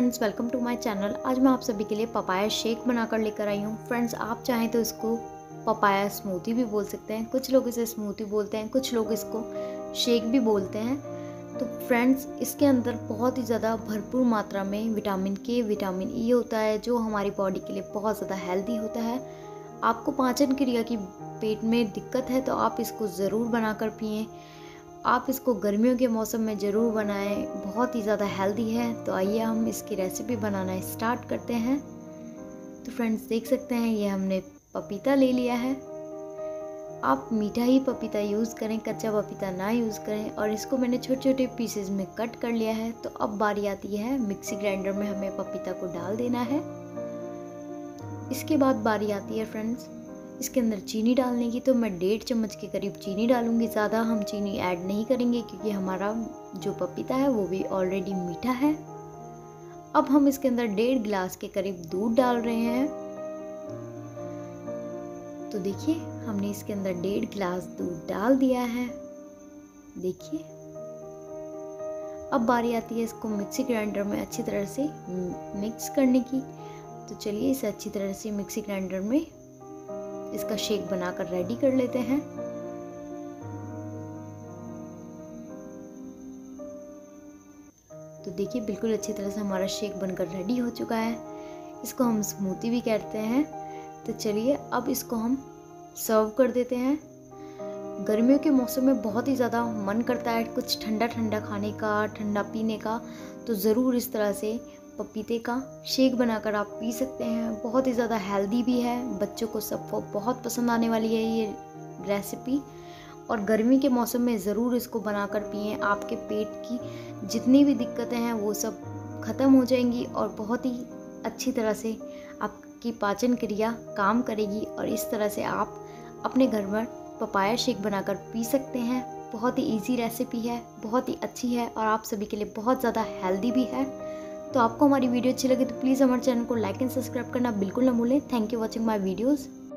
Friends, welcome to my channel. आज मैं आप सभी के लिए पपाया शेक बनाकर लेकर आई हूँ। फ्रेंड्स, आप चाहें तो इसको पपाया स्मूदी भी बोल सकते हैं। कुछ लोग इसे स्मूदी बोलते हैं, कुछ लोग इसको शेक भी बोलते हैं। तो फ्रेंड्स, इसके अंदर बहुत ही ज़्यादा भरपूर मात्रा में विटामिन के, विटामिन ई होता है, जो हमारी बॉडी के लिए बहुत ज़्यादा हेल्दी होता है। आपको पाचन क्रिया की पेट में दिक्कत है तो आप इसको ज़रूर बनाकर पिएं। आप इसको गर्मियों के मौसम में ज़रूर बनाएं, बहुत ही ज़्यादा हेल्दी है। तो आइए हम इसकी रेसिपी बनाना स्टार्ट करते हैं। तो फ्रेंड्स, देख सकते हैं ये हमने पपीता ले लिया है। आप मीठा ही पपीता यूज़ करें, कच्चा पपीता ना यूज़ करें। और इसको मैंने छोटे छोटे पीसेज में कट कर लिया है। तो अब बारी आती है मिक्सी ग्राइंडर में हमें पपीता को डाल देना है। इसके बाद बारी आती है फ्रेंड्स इसके अंदर चीनी डालने की। तो मैं 1.5 चम्मच के करीब चीनी डालूंगी, ज़्यादा हम चीनी ऐड नहीं करेंगे क्योंकि हमारा जो पपीता है वो भी ऑलरेडी मीठा है। अब हम इसके अंदर 1.5 गिलास के करीब दूध डाल रहे हैं। तो देखिए, हमने इसके अंदर 1.5 गिलास दूध डाल दिया है। देखिए, अब बारी आती है इसको मिक्सी ग्राइंडर में अच्छी तरह से मिक्स करने की। तो चलिए इसे अच्छी तरह से मिक्सी ग्राइंडर में इसका शेक बनाकर रेडी कर लेते हैं। तो देखिए, बिल्कुल अच्छी तरह से हमारा शेक बनकर रेडी हो चुका है। इसको हम स्मूदी भी कहते हैं। तो चलिए अब इसको हम सर्व कर देते हैं। गर्मियों के मौसम में बहुत ही ज़्यादा मन करता है कुछ ठंडा ठंडा खाने का, ठंडा पीने का। तो ज़रूर इस तरह से पपीते का शेक बनाकर आप पी सकते हैं। बहुत ही ज़्यादा हेल्दी भी है, बच्चों को सबको बहुत पसंद आने वाली है ये रेसिपी। और गर्मी के मौसम में ज़रूर इसको बनाकर पिएं। आपके पेट की जितनी भी दिक्कतें हैं वो सब ख़त्म हो जाएंगी और बहुत ही अच्छी तरह से आपकी पाचन क्रिया काम करेगी। और इस तरह से आप अपने घर में पपाया शेक बनाकर पी सकते हैं। बहुत ही ईजी रेसिपी है, बहुत ही अच्छी है और आप सभी के लिए बहुत ज़्यादा हेल्दी भी है। तो आपको हमारी वीडियो अच्छी लगे तो प्लीज़ हमारे चैनल को लाइक एंड सब्सक्राइब करना बिल्कुल ना भूलें। Thank you watching my videos.